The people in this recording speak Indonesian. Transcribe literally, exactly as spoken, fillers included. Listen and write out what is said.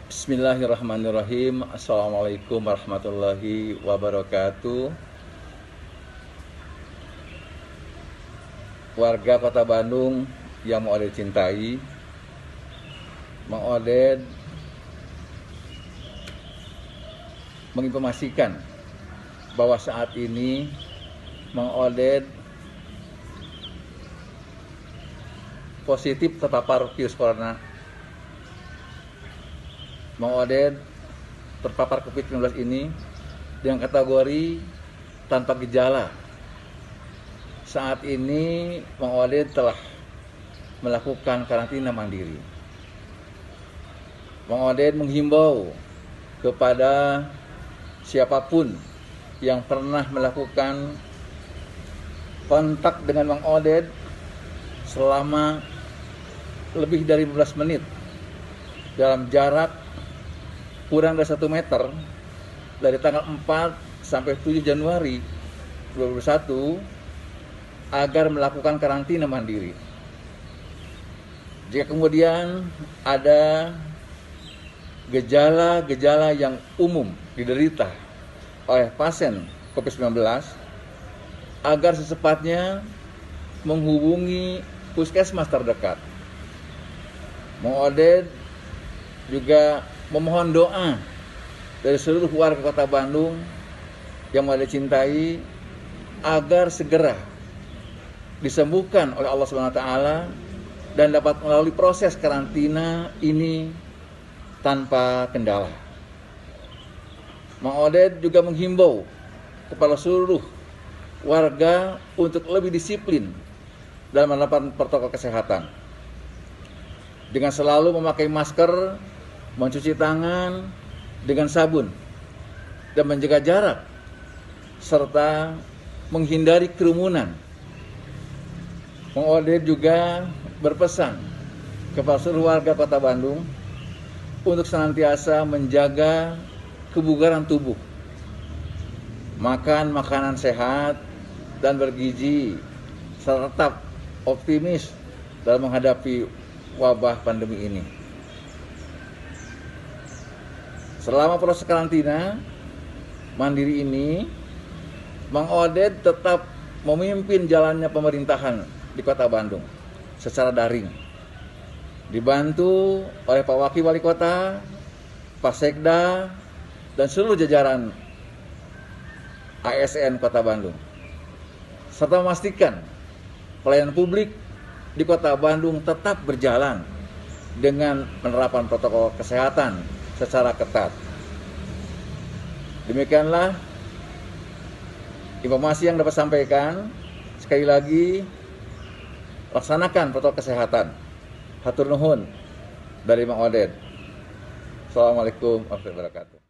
Bismillahirrahmanirrahim. Assalamualaikum warahmatullahi wabarakatuh. Warga Kota Bandung yang Mang Oded cintai, Mang Oded menginformasikan bahwa saat ini Mang Oded positif terpapar virus corona. Mang Oded terpapar covid sembilan belas ini dengan kategori tanpa gejala. Saat ini Mang Oded telah melakukan karantina mandiri. Mang Oded menghimbau kepada siapapun yang pernah melakukan kontak dengan Mang Oded selama lebih dari lima belas menit dalam jarak kurang dari satu meter dari tanggal empat sampai tujuh Januari dua ribu dua puluh satu agar melakukan karantina mandiri. Jika kemudian ada gejala-gejala yang umum diderita oleh pasien covid sembilan belas, agar secepatnya menghubungi puskesmas terdekat. Mang Oded juga memohon doa dari seluruh warga Kota Bandung yang Mang Oded cintai agar segera disembuhkan oleh Allah Subhanahu wa taala dan dapat melalui proses karantina ini tanpa kendala. Mang Oded juga menghimbau kepada seluruh warga untuk lebih disiplin dalam menerapkan protokol kesehatan dengan selalu memakai masker, mencuci tangan dengan sabun, dan menjaga jarak, serta menghindari kerumunan. Mang Oded juga berpesan kepada seluruh warga Kota Bandung untuk senantiasa menjaga kebugaran tubuh, makan makanan sehat dan bergizi, serta tetap optimis dalam menghadapi wabah pandemi ini. Selama proses karantina mandiri ini, Mang Oded tetap memimpin jalannya pemerintahan di Kota Bandung secara daring, dibantu oleh Pak Wakil Wali Kota, Pak Sekda, dan seluruh jajaran A S N Kota Bandung, serta memastikan pelayanan publik di Kota Bandung tetap berjalan dengan penerapan protokol kesehatan secara ketat. Demikianlah informasi yang dapat sampaikan. Sekali lagi, laksanakan protokol kesehatan. Hatur nuhun dari Mang Oded. Assalamualaikum warahmatullahi wabarakatuh.